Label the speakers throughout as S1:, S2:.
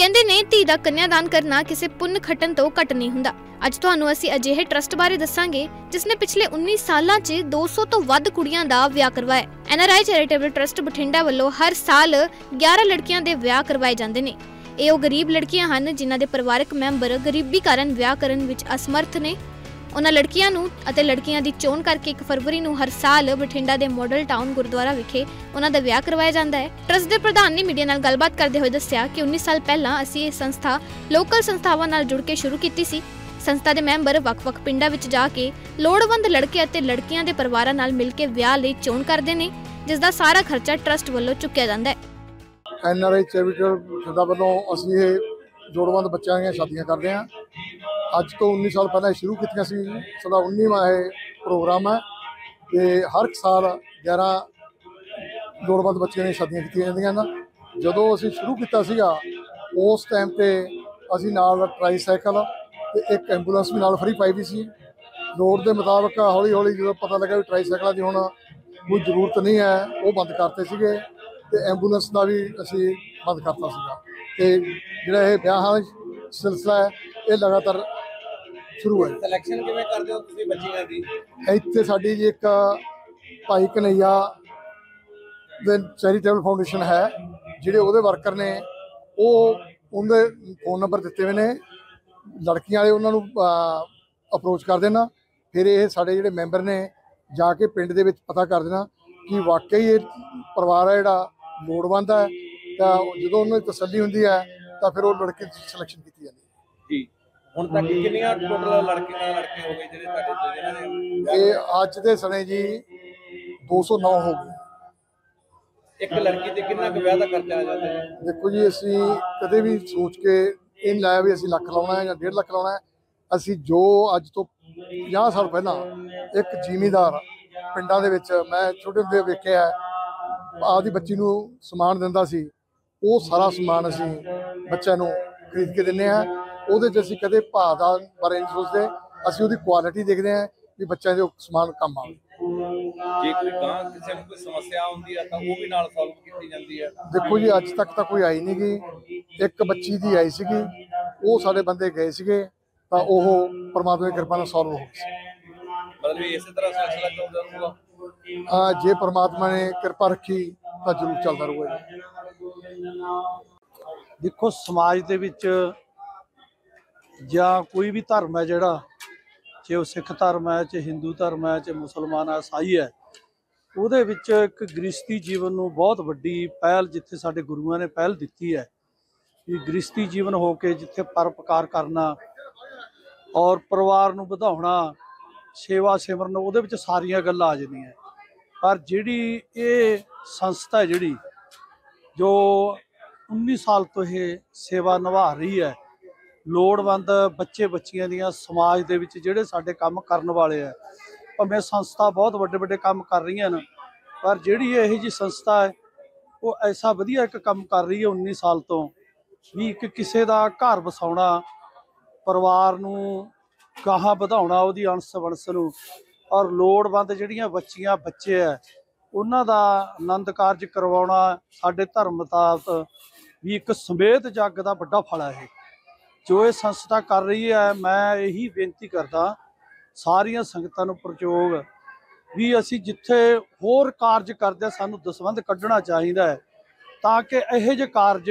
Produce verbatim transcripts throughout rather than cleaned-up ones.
S1: ਕਹਿੰਦੇ ਨੇ ਧੀ ਦਾ ਕੰਨਿਆਦਾਨ ਕਰਨਾ ਕਿਸੇ ਪੁੰਨ ਖੱਟਣ ਤੋਂ ਘੱਟ ਨਹੀਂ ਹੁੰਦਾ। ਅੱਜ ਤੁਹਾਨੂੰ ਅਸੀਂ ਅਜਿਹੇ ਟਰਸਟ ਬਾਰੇ ਦੱਸਾਂਗੇ ਜਿਸ ਨੇ ਪਿਛਲੇ ਉੱਨੀ ਸਾਲਾਂ 'ਚ ਦੋ ਸੌ ਤੋਂ ਵੱਧ ਕੁੜੀਆਂ ਦਾ ਵਿਆਹ ਕਰਵਾਇਆ। N R I charitable trust Bathinda ਵੱਲੋਂ ਹਰ ਸਾਲ ਗਿਆਰਾਂ ਲੜਕੀਆਂ ਦੇ ਵਿਆਹ ਕਰਵਾਏ ਜਾਂਦੇ ਨੇ। ਇਹ ਉਹ ਗਰੀਬ ਲੜਕੀਆਂ ਹਨ ਜਿਨ੍ਹਾਂ ਦੇ ਪਰਿਵਾਰਕ ਮੈਂਬਰ ਗਰੀਬੀ ਕਾਰਨ ਵਿਆਹ ਕਰਨ ਵਿੱਚ ਅਸਮਰਥ ਨੇ। ਉਹਨਾਂ ਲੜਕੀਆਂ ਨੂੰ ਅਤੇ ਲੜਕੀਆਂ ਦੀ ਚੋਣ ਕਰਕੇ ਇੱਕ ਫਰਵਰੀ ਨੂੰ ਹਰ ਸਾਲ ਬਠਿੰਡਾ ਦੇ ਮਾਡਲ ਟਾਊਨ ਗੁਰਦੁਆਰਾ ਵਿਖੇ ਉਹਨਾਂ ਦਾ ਵਿਆਹ ਕਰਵਾਇਆ ਜਾਂਦਾ ਹੈ। ਟਰਸਟ ਦੇ ਪ੍ਰਧਾਨ ਨੇ ਮੀਡੀਆ ਨਾਲ ਗੱਲਬਾਤ ਕਰਦੇ ਹੋਏ ਦੱਸਿਆ ਕਿ ਉੱਨੀ ਸਾਲ ਪਹਿਲਾਂ ਅਸੀਂ ਇਹ ਸੰਸਥਾ ਲੋਕਲ ਸੰਸਥਾਵਾਂ ਨਾਲ ਜੁੜ ਕੇ ਸ਼ੁਰੂ ਕੀਤੀ ਸੀ। ਸੰਸਥਾ ਦੇ ਮੈਂਬਰ ਵੱਖ-ਵੱਖ ਪਿੰਡਾਂ ਵਿੱਚ ਜਾ ਕੇ ਲੋੜਵੰਦ ਲੜਕੇ ਅਤੇ ਲੜਕੀਆਂ ਦੇ ਪਰਿਵਾਰਾਂ ਨਾਲ ਮਿਲ ਕੇ ਵਿਆਹ ਲਈ ਚੋਣ ਕਰਦੇ ਨੇ, ਜਿਸ ਦਾ ਸਾਰਾ ਖਰਚਾ ਟਰਸਟ ਵੱਲੋਂ ਚੁੱਕਿਆ ਜਾਂਦਾ ਹੈ।
S2: ਐਨ ਆਰ ਆਈ ਚੈਰੀਟੇਬਲ ਸੰਸਥਾ ਵੱਲੋਂ ਅਸੀਂ ਇਹ ਲੋੜਵੰਦ ਬੱਚਿਆਂ ਦੀਆਂ ਸ਼ਾਦੀਆਂ ਕਰਦੇ ਹਾਂ। ਅੱਜ ਤੋਂ ਉੱਨੀ ਸਾਲ ਪਹਿਲਾਂ ਸ਼ੁਰੂ ਕੀਤੀਆਂ ਸੀ। ਸਾਡਾ ਉੱਨੀਵਾਂ ਇਹ ਪ੍ਰੋਗਰਾਮ ਹੈ ਤੇ ਹਰ ਸਾਲ ਗਿਆਰਾਂ ਲੋੜਵੰਦ ਬੱਚਿਆਂ ਦੀਆਂ ਸ਼ਾਦੀਆਂ ਕੀਤੀਆਂ ਜਾਂਦੀਆਂ ਹਨ। ਜਦੋਂ ਅਸੀਂ ਸ਼ੁਰੂ ਕੀਤਾ ਸੀਗਾ ਉਸ ਟਾਈਮ ਤੇ ਅਸੀਂ ਨਾਲ ਟਰਾਈਸਾਈਕਲ ਤੇ ਇੱਕ ਐਂਬੂਲੈਂਸ ਵੀ ਨਾਲ ਫਰੀ ਪਾਈ ਵੀ ਸੀ। ਲੋੜ ਦੇ ਮੁਤਾਬਕ ਹੌਲੀ ਹੌਲੀ ਜਦੋਂ ਪਤਾ ਲੱਗਾ ਵੀ ਟਰਾਈਸਾਈਕਲਾਂ ਦੀ ਹੁਣ ਕੋਈ ਜ਼ਰੂਰਤ ਨਹੀਂ ਹੈ, ਉਹ ਬੰਦ ਕਰਤੇ ਸੀਗੇ ਤੇ ਐਂਬੂਲੈਂਸ ਦਾ ਵੀ ਅਸੀਂ ਬੰਦ ਕਰਤਾ ਸੀਗਾ। ਤੇ ਜਿਹੜਾ ਇਹ ਵਿਆਹਾਂ ਦਾ ਸਿਲਸਿਲਾ ਹੈ ਇਹ ਲਗਾਤਾਰ ਸ਼ੁਰੂ ਹੈ।
S3: ਸਿਲੈਕਸ਼ਨ ਕਿਵੇਂ ਕਰਦੇ ਹੋ ਤੁਸੀਂ ਬੱਚੀਆਂ ਦੀ?
S2: ਇੱਥੇ ਸਾਡੀ ਜੀ ਇੱਕ ਭਾਈ ਕਨਈਆ ਦੇ ਚੈਰੀਟੇਬਲ ਫਾਊਂਡੇਸ਼ਨ ਹੈ, ਜਿਹੜੇ ਉਹਦੇ ਵਰਕਰ ਨੇ, ਉਹ ਉਹਦੇ ਫੋਨ ਨੰਬਰ ਦਿੱਤੇ ਹੋਏ ਨੇ ਲੜਕੀਆਂ ਵਾਲੇ, ਉਹਨਾਂ ਨੂੰ ਅਪਰੋਚ ਕਰ ਦੇਣਾ। ਫਿਰ ਇਹ ਸਾਡੇ ਜਿਹੜੇ ਮੈਂਬਰ ਨੇ ਜਾ ਕੇ ਪਿੰਡ ਦੇ ਵਿੱਚ ਪਤਾ ਕਰ ਦੇਣਾ ਕਿ ਵਾਕਈ ਇਹ ਪਰਿਵਾਰ ਹੈ ਜਿਹੜਾ ਲੋੜਵੰਦ ਹੈ, ਤਾਂ ਜਦੋਂ ਉਹਨਾਂ ਦੀ ਤਸੱਲੀ ਹੁੰਦੀ ਹੈ ਤਾਂ ਫਿਰ ਉਹ ਲੜਕੇ ਦੀ ਸਿਲੈਕਸ਼ਨ ਕੀਤੀ ਜਾਂਦੀ ਹੈ।
S3: ਜੀ ਹੁਣ ਤੱਕ ਕਿੰਨੀਆਂ ਟੋਟਲ ਲੜਕੀਆਂ ਲੜਕੇ ਹੋ ਗਏ ਜਿਹੜੇ ਤੁਹਾਡੇ ਜਿਹਨਾਂ ਨੇ?
S2: ਇਹ ਅੱਜ ਦੇ ਸਮੇਂ ਜੀ ਦੋ ਸੌ ਨੌ ਹੋ ਗਏ।
S3: ਇੱਕ ਲੜਕੀ ਤੇ ਕਿੰਨਾ ਕੁ ਵਿਆਹ ਦਾ ਖਰਚਾ ਆ ਜਾਂਦਾ ਹੈ?
S2: ਦੇਖੋ ਜੀ, ਅਸੀਂ ਕਦੇ ਵੀ ਸੋਚ ਕੇ ਇਹ ਲਾਇਆ ਵੀ ਅਸੀਂ ਲੱਖ ਲਾਉਣਾ ਹੈ ਜਾਂ ਡੇਢ ਲੱਖ ਲਾਉਣਾ ਹੈ। ਅਸੀਂ ਜੋ ਅੱਜ ਤੋਂ ਪੰਜਾਹ ਸਾਲ ਪਹਿਲਾਂ ਇੱਕ ਜ਼ਿਮੀਂਦਾਰ ਪਿੰਡਾਂ ਦੇ ਵਿੱਚ ਮੈਂ ਛੋਟੇ ਹੁੰਦੇ ਵੇਖਿਆ ਆਪਦੀ ਬੱਚੀ ਨੂੰ ਸਮਾਨ ਦਿੰਦਾ ਸੀ, ਉਹ ਸਾਰਾ ਸਮਾਨ ਅਸੀਂ ਬੱਚਿਆਂ ਨੂੰ ਖਰੀਦ ਕੇ ਦਿੰਦੇ ਹਾਂ। ਉਹਦੇ 'ਚ ਅਸੀਂ ਕਦੇ ਭਾਅ ਦਾ ਬਾਰੇ ਨਹੀਂ ਸੋਚਦੇ, ਅਸੀਂ ਉਹਦੀ ਕੁਆਲਿਟੀ ਦੇਖਦੇ ਹਾਂ ਵੀ ਬੱਚਿਆਂ ਦੇ ਸਮਾਨ ਕੰਮ ਆਵੇ।
S3: ਜੇ ਕੋਈ ਗਾਂ ਕਿਸੇ ਨੂੰ ਕੋਈ ਸਮੱਸਿਆ ਆਉਂਦੀ ਹੈ ਤਾਂ ਉਹ ਵੀ ਨਾਲ ਸੋਲਵ ਕੀਤੀ ਜਾਂਦੀ ਹੈ?
S2: ਦੇਖੋ ਜੀ, ਅੱਜ ਤੱਕ ਤਾਂ ਕੋਈ ਆਈ ਨਹੀਂ ਗਈ। ਇੱਕ ਬੱਚੀ ਦੀ ਆਈ ਸੀਗੀ, ਉਹ ਸਾਡੇ ਬੰਦੇ ਗਏ ਸੀਗੇ ਤਾਂ ਉਹ ਪਰਮਾਤਮਾ ਦੀ ਕਿਰਪਾ ਨਾਲ ਸੋਲਵ ਹੋ ਗਈ ਸੀ।
S3: ਮਤਲਬ ਇਸੇ ਤਰ੍ਹਾਂ ਸਿਲਸਿਲਾ ਚੱਲਦਾ ਰਹੂਗਾ?
S2: ਹਾਂ, ਜੇ ਪਰਮਾਤਮਾ ਨੇ ਕਿਰਪਾ ਰੱਖੀ ਤਾਂ ਜ਼ਰੂਰ ਚੱਲਦਾ ਰਹੂਗਾ ਜੀ।
S4: ਦੇਖੋ, ਸਮਾਜ ਦੇ ਵਿੱਚ ਜਾਂ ਕੋਈ ਵੀ ਧਰਮ ਹੈ, ਜਿਹੜਾ ਚਾਹੇ ਉਹ ਸਿੱਖ ਧਰਮ ਹੈ, ਚਾਹੇ ਹਿੰਦੂ ਧਰਮ ਹੈ, ਚਾਹੇ ਮੁਸਲਮਾਨ ਹੈ, ਈਸਾਈ ਹੈ, ਉਹਦੇ ਵਿੱਚ ਇੱਕ ਗ੍ਰਸਤੀ ਜੀਵਨ ਨੂੰ ਬਹੁਤ ਵੱਡੀ ਪਹਿਲ, ਜਿੱਥੇ ਸਾਡੇ ਗੁਰੂਆਂ ਨੇ ਪਹਿਲ ਦਿੱਤੀ ਹੈ ਕਿ ਗ੍ਰਸਤੀ ਜੀਵਨ ਹੋ ਕੇ ਜਿੱਥੇ ਪਰਉਪਕਾਰ ਕਰਨਾ ਔਰ ਪਰਿਵਾਰ ਨੂੰ ਵਧਾਉਣਾ, ਸੇਵਾ ਸਿਮਰਨ, ਉਹਦੇ ਵਿੱਚ ਸਾਰੀਆਂ ਗੱਲਾਂ ਆ ਜਾਂਦੀਆਂ। ਪਰ ਜਿਹੜੀ ਇਹ ਸੰਸਥਾ ਹੈ, ਜਿਹੜੀ ਜੋ ਉੱਨੀ ਸਾਲ ਤੋਂ ਇਹ ਸੇਵਾ ਨਿਭਾ ਰਹੀ ਹੈ, ਲੋੜਵੰਦ ਬੱਚੇ ਬੱਚੀਆਂ ਦੀਆਂ, ਸਮਾਜ ਦੇ ਵਿੱਚ ਜਿਹੜੇ ਸਾਡੇ ਕੰਮ ਕਰਨ ਵਾਲੇ ਹੈ, ਭਾਵੇਂ ਸੰਸਥਾ ਬਹੁਤ ਵੱਡੇ ਵੱਡੇ ਕੰਮ ਕਰ ਰਹੀਆਂ ਨੇ, ਪਰ ਜਿਹੜੀ ਇਹੋ ਜਿਹੀ ਸੰਸਥਾ ਹੈ ਉਹ ਐਸਾ ਵਧੀਆ ਇੱਕ ਕੰਮ ਕਰ ਰਹੀ ਹੈ ਉੱਨੀ ਸਾਲ ਤੋਂ ਵੀ ਇੱਕ ਕਿਸੇ ਦਾ ਘਰ ਵਸਾਉਣਾ, ਪਰਿਵਾਰ ਨੂੰ ਗਾਹਾਂ ਵਧਾਉਣਾ, ਉਹਦੀ ਅੰਸ ਵੰਸ ਨੂੰ, ਔਰ ਲੋੜਵੰਦ ਜਿਹੜੀਆਂ ਬੱਚੀਆਂ ਬੱਚੇ ਹੈ ਉਹਨਾਂ ਦਾ ਆਨੰਦ ਕਾਰਜ ਕਰਵਾਉਣਾ, ਸਾਡੇ ਧਰਮ ਮੁਤਾਬਕ ਵੀ ਇੱਕ ਸਮੇਤ ਜੱਗ ਦਾ ਵੱਡਾ ਫਲ ਹੈ ਇਹ ਜੋ ਇਹ ਸੰਸਥਾ ਕਰ ਰਹੀ ਹੈ। ਮੈਂ ਇਹੀ ਬੇਨਤੀ ਕਰਦਾ ਸਾਰੀਆਂ ਸੰਗਤਾਂ ਨੂੰ ਪ੍ਰਯੋਗ ਵੀ ਅਸੀਂ ਜਿੱਥੇ ਹੋਰ ਕਾਰਜ ਕਰਦੇ ਸਾਨੂੰ ਦਸਵੰਧ ਕੱਢਣਾ ਚਾਹੀਦਾ ਹੈ, ਤਾਂ ਕਿ ਇਹੋ ਜਿਹੇ ਕਾਰਜ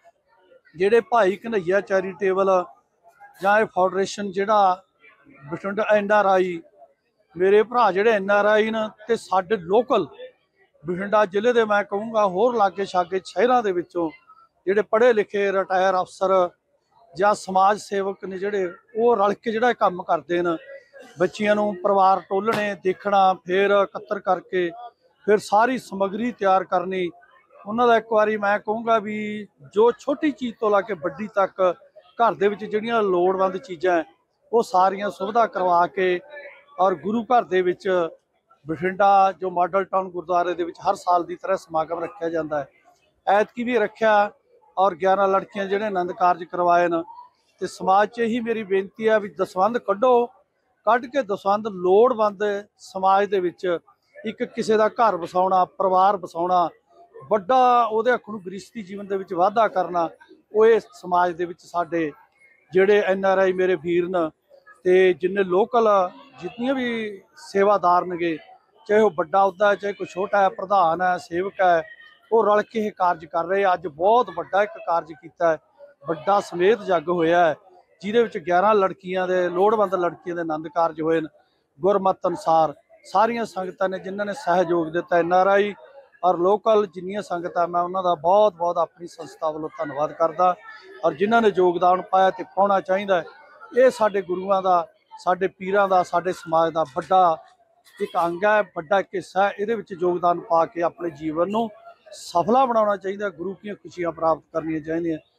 S4: ਜਿਹੜੇ ਭਾਈ ਕਨਈਆ ਚੈਰੀਟੇਬਲ ਜਾਂ ਇਹ ਫਾਊਂਡੇਸ਼ਨ ਜਿਹੜਾ ਬਠਿੰਡਾ ਐਨ ਆਰ ਆਈ, ਮੇਰੇ ਭਰਾ ਜਿਹੜੇ ਐਨ ਆਰ ਆਈ ਨੇ, ਤੇ ਸਾਡੇ ਲੋਕਲ ਬਠਿੰਡਾ ਜ਼ਿਲ੍ਹੇ ਦੇ, ਮੈਂ ਕਹੂੰਗਾ ਹੋਰ ਲਾਗੇ ਛਾਗੇ ਸ਼ਹਿਰਾਂ ਦੇ ਵਿੱਚੋਂ ਜਿਹੜੇ ਪੜ੍ਹੇ ਲਿਖੇ ਰਿਟਾਇਰ ਅਫਸਰ ਜਾਂ ਸਮਾਜ ਸੇਵਕ ਨੇ, ਜਿਹੜੇ ਉਹ ਰਲ ਕੇ ਜਿਹੜਾ ਕੰਮ ਕਰਦੇ ਨੇ, ਬੱਚੀਆਂ ਨੂੰ ਪਰਿਵਾਰ ਟੋਲਣੇ ਦੇਖਣਾ, ਫਿਰ ਇਕੱਤਰ ਕਰਕੇ ਫਿਰ ਸਾਰੀ ਸਮੱਗਰੀ ਤਿਆਰ ਕਰਨੀ। ਉਹਨਾਂ ਦਾ ਇੱਕ ਵਾਰੀ ਮੈਂ ਕਹੂੰਗਾ ਵੀ ਜੋ ਛੋਟੀ ਚੀਜ਼ ਤੋਂ ਲਾ ਕੇ ਵੱਡੀ ਤੱਕ ਘਰ ਦੇ ਵਿੱਚ ਜਿਹੜੀਆਂ ਲੋੜਵੰਦ ਚੀਜ਼ਾਂ ਹੈ ਉਹ ਸਾਰੀਆਂ ਸੁਵਿਧਾ ਕਰਵਾ ਕੇ, ਔਰ ਗੁਰੂ ਘਰ ਦੇ ਵਿੱਚ ਬਠਿੰਡਾ ਜੋ ਮਾਡਲ ਟਾਊਨ ਗੁਰਦੁਆਰੇ ਦੇ ਵਿੱਚ ਹਰ ਸਾਲ ਦੀ ਤਰ੍ਹਾਂ ਸਮਾਗਮ ਰੱਖਿਆ ਜਾਂਦਾ ਹੈ। ਐਤਕੀ ਵੀ ਰੱਖਿਆ ਔਰ ਗਿਆਰਾਂ ਲੜਕੀਆਂ ਜਿਹੜੇ ਆਨੰਦ ਕਾਰਜ ਕਰਵਾਏ ਨੇ। ਤੇ ਸਮਾਜ 'ਚ ਇਹੀ ਮੇਰੀ ਬੇਨਤੀ ਹੈ ਵੀ ਦਸਵੰਧ ਕੱਢੋ, ਕੱਢ ਕੇ ਦਸਵੰਧ ਲੋੜਵੰਦ ਸਮਾਜ ਦੇ ਵਿੱਚ ਇੱਕ ਕਿਸੇ ਦਾ ਘਰ ਵਸਾਉਣਾ, ਪਰਿਵਾਰ ਵਸਾਉਣਾ, ਵੱਡਾ ਉਹਦੇ ਅੱਖ ਨੂੰ ਗ੍ਰਸਤੀ ਜੀਵਨ ਦੇ ਵਿੱਚ ਵਾਧਾ ਕਰਨਾ, ਉਹ ਇਹ ਸਮਾਜ ਦੇ ਵਿੱਚ ਸਾਡੇ ਜਿਹੜੇ ਐਨ ਆਰ ਆਈ ਮੇਰੇ ਵੀਰ ਨੇ ਤੇ ਜਿੰਨੇ ਲੋਕਲ ਜਿੰਨੀਆਂ ਵੀ ਸੇਵਾਦਾਰ ਨੇਗੇ, ਚਾਹੇ ਉਹ ਵੱਡਾ ਅਹੁਦਾ ਹੈ ਚਾਹੇ ਕੋਈ ਛੋਟਾ ਹੈ, ਪ੍ਰਧਾਨ ਹੈ, ਸੇਵਕ ਹੈ, ਉਹ ਰਲ ਕੇ ਇਹ ਕਾਰਜ ਕਰ ਰਹੇ। ਅੱਜ ਬਹੁਤ ਵੱਡਾ ਇੱਕ ਕਾਰਜ ਕੀਤਾ ਹੈ, ਵੱਡਾ ਸਮੇਤ ਜੱਗ ਹੋਇਆ ਹੈ, ਜਿਹਦੇ ਵਿੱਚ ਗਿਆਰਾਂ ਲੜਕੀਆਂ ਦੇ ਲੋੜਵੰਦ ਲੜਕੀਆਂ ਦੇ ਆਨੰਦ ਕਾਰਜ ਹੋਏ ਨੇ। ਗੁਰਮਤ ਅਨੁਸਾਰ ਸਾਰੀਆਂ ਸੰਗਤਾਂ ਨੇ ਜਿਨ੍ਹਾਂ ਨੇ ਸਹਿਯੋਗ ਦਿੱਤਾ, ਐਨ ਆਰ ਆਈ ਔਰ ਲੋਕਲ ਜਿੰਨੀਆਂ ਸੰਗਤਾਂ, ਮੈਂ ਉਹਨਾਂ ਦਾ ਬਹੁਤ ਬਹੁਤ ਆਪਣੀ ਸੰਸਥਾ ਵੱਲੋਂ ਧੰਨਵਾਦ ਕਰਦਾ। ਔਰ ਜਿਨ੍ਹਾਂ ਨੇ ਯੋਗਦਾਨ ਪਾਇਆ ਤੇ ਪਾਉਣਾ ਚਾਹੀਦਾ, ਇਹ ਸਾਡੇ ਗੁਰੂਆਂ ਦਾ, ਸਾਡੇ ਪੀਰਾਂ ਦਾ, ਸਾਡੇ ਸਮਾਜ ਦਾ ਵੱਡਾ ਇੱਕ ਅੰਗ ਹੈ, ਵੱਡਾ ਇੱਕ ਹਿੱਸਾ ਹੈ। ਇਹਦੇ ਵਿੱਚ ਯੋਗਦਾਨ ਪਾ ਕੇ ਆਪਣੇ ਜੀਵਨ ਨੂੰ ਸਫਲਾ ਬਣਾਉਣਾ ਚਾਹੀਦਾ, ਗੁਰੂ ਦੀਆਂ ਖੁਸ਼ੀਆਂ ਪ੍ਰਾਪਤ ਕਰਨੀਆਂ ਚਾਹੀਦੀਆਂ।